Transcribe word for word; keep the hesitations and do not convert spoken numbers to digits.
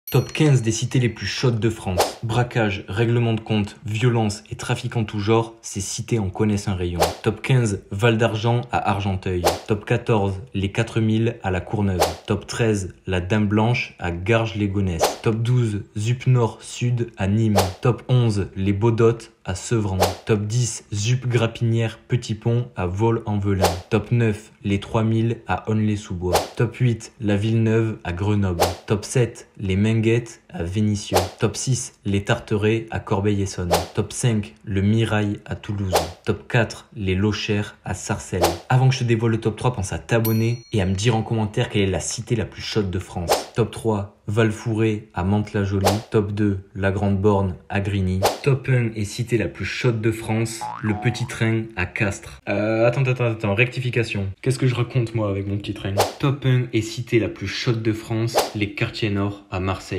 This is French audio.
Top quinze des cités les plus chaudes de France. Braquage, règlement de compte, violence et trafic en tout genre, ces cités en connaissent un rayon. Top quinze, Val d'Argent à Argenteuil. Top quatorze, les quatre mille à la Courneuve. Top treize, la Dame Blanche à Garges-les-Gonesse. Top douze, Zup Nord Sud à Nîmes. Top onze, les Baudottes à Sevran. Top dix, Zup Grapinière Petit Pont à Vol-en-Velin. Top neuf, les trois mille à Onlay-sous-Bois. Top huit, la Villeneuve à Grenoble. Top sept, les Minguettes à Vénissieux. Top six, les Tarterets à Corbeil-Essonnes. Top cinq, le Mirail à Toulouse. Top quatre, les Lochères à Sarcelles. Avant que je te dévoile le top trois, pense à t'abonner et à me dire en commentaire quelle est la cité la plus chaude de France. Top trois, Val-Fouré à Mantes-la-Jolie. Top deux, la Grande Borne à Grigny. Top un et cité la plus chaude de France, le Petit Train à Castres. Euh, attends, attends, attends, rectification. Qu'est-ce que je raconte moi avec mon petit train? Top un et cité la plus chaude de France, les Quartiers Nord à Marseille.